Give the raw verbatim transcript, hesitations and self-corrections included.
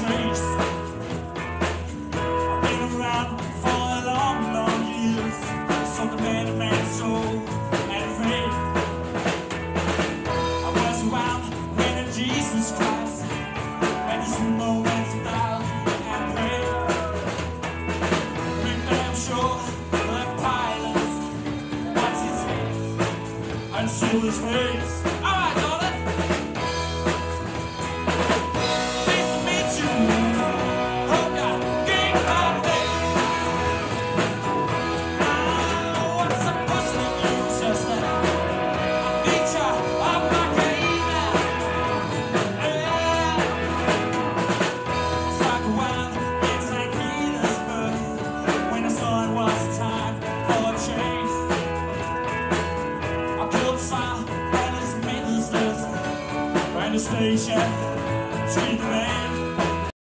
face. I've been around for a long, long years, so the man of man's soul and faith. I was around when Jesus Christ had his moments of doubt and pain. Make damn sure the pilot what's his name and seal his face. Alright, daughter. Station, treat the man.